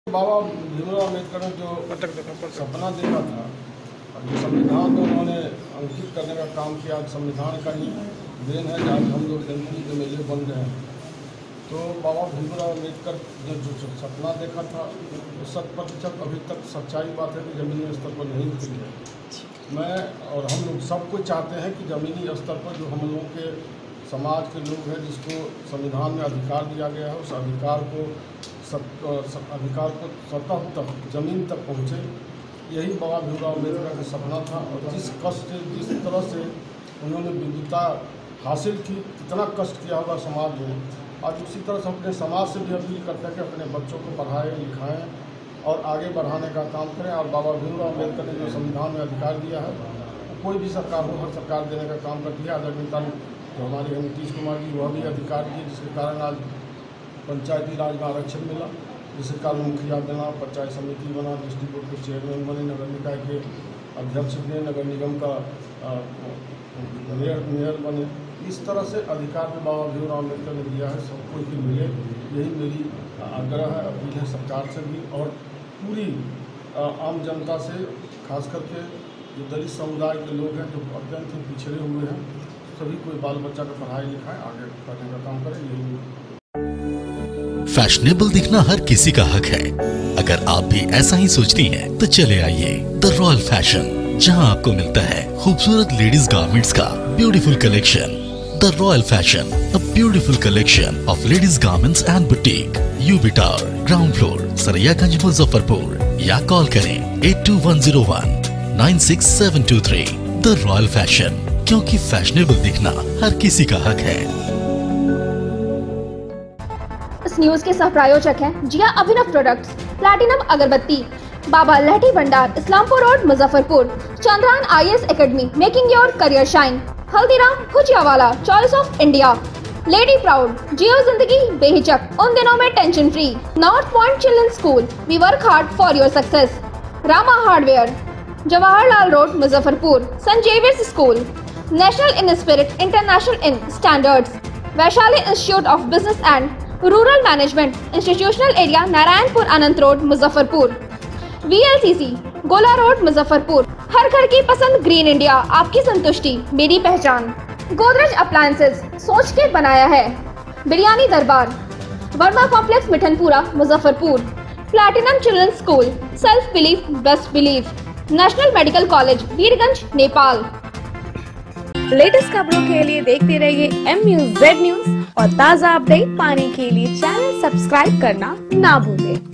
बाबा भीमराव अम्बेडकर ने जो सपना देखा था और जो संविधान में उन्होंने अंकित करने का काम किया, संविधान का ही देन है आज हम लोग जनता के मेले बन रहे हैं। तो बाबा भीमराव अम्बेडकर ने जो सपना देखा था वो 100% अभी तक सच्चाई बात है कि ज़मीनी स्तर पर नहीं उतरी है। मैं और हम लोग सबको चाहते हैं कि ज़मीनी स्तर पर जो हम लोगों के समाज के लोग हैं जिसको संविधान में अधिकार दिया गया है उस अधिकार को सतह तक ज़मीन तक पहुँचे। यही बाबा भीमराव अम्बेडकर का सपना था और जिस कष्ट जिस तरह से उन्होंने विविधता हासिल की, कितना कष्ट किया होगा समाज में। आज उसी तरह से अपने समाज से भी अपील करते हैं कि अपने बच्चों को पढ़ाएं लिखाएं और आगे बढ़ाने का काम करें। और बाबा भीमराव अम्बेडकर ने जो संविधान में अधिकार दिया है कोई भी सरकार हो, हर सरकार देने का काम करती है। आदरणीय जो हमारे हैं नीतीश कुमार जी वह भी अधिकार दिए, जिसके कारण आज पंचायती राज में आरक्षण मिला, जिसके कारण मुखिया बना, पंचायत समिति बना, डिस्ट्रिक्ट बोर्ड के चेयरमैन बने, नगर निकाय के अध्यक्ष बने, नगर निगम का मेयर बने। इस तरह से अधिकार में बाबा भीमराव अम्बेडकर ने दिया है, सबको ही मिले। यही मेरी आग्रह है, अपील है सरकार से भी और पूरी आम जनता से, खास करके जो दलित समुदाय के लोग हैं जो अत्यंत ही पिछड़े हुए हैं, सभी कोई बाल बच्चा का पढ़ाई लिखाएं, आगे बढ़ने का काम करें। यही फैशनेबल दिखना हर किसी का हक है। अगर आप भी ऐसा ही सोचती हैं, तो चले आइए द रॉयल फैशन, जहां आपको मिलता है खूबसूरत लेडीज गारमेंट्स का beautiful collection. The royal fashion, a beautiful collection of ladies garments and boutique, UB tower, ground floor, Saraiyaganj, Muzaffarpur. या कॉल करें 8210196723। द रॉयल फैशन, क्योंकि फैशनेबल दिखना हर किसी का हक है। इस न्यूज के सह प्रायोजक हैं जिया अभिनव प्रोडक्ट्स, प्लैटिनम अगरबत्ती, Baba Lahthi Bhandar, Islampur road, Muzaffarpur, Chandrayaan IAS academy, making your career shine, Haldiram Bhujiawala, choice of India, lady proud, जियो जिंदगी बेहिचक, उन दिनों में tension free, north point children's school, we work hard for your success, Rama hardware, Jawaharlal road, Muzaffarpur, saint Xavier's school, national in spirit, international in standards, Vaishali institute of business and rural management, institutional area, Narayanpur Anant road, Muzaffarpur, VLCC, Gola road, Muzaffarpur. हर घर की पसंद, green India, आपकी संतुष्टि मेरी पहचान। Godrej appliances, सोच के बनाया है। Biryani Darbar, Verma complex, Mithanpura, Muzaffarpur. Platinum children's school, self belief best belief, national medical college, Birgunj, Nepal. Latest खबरों के लिए देखते रहिए MUZ न्यूज और ताज़ा अपडेट पाने के लिए चैनल सब्सक्राइब करना ना भूलें।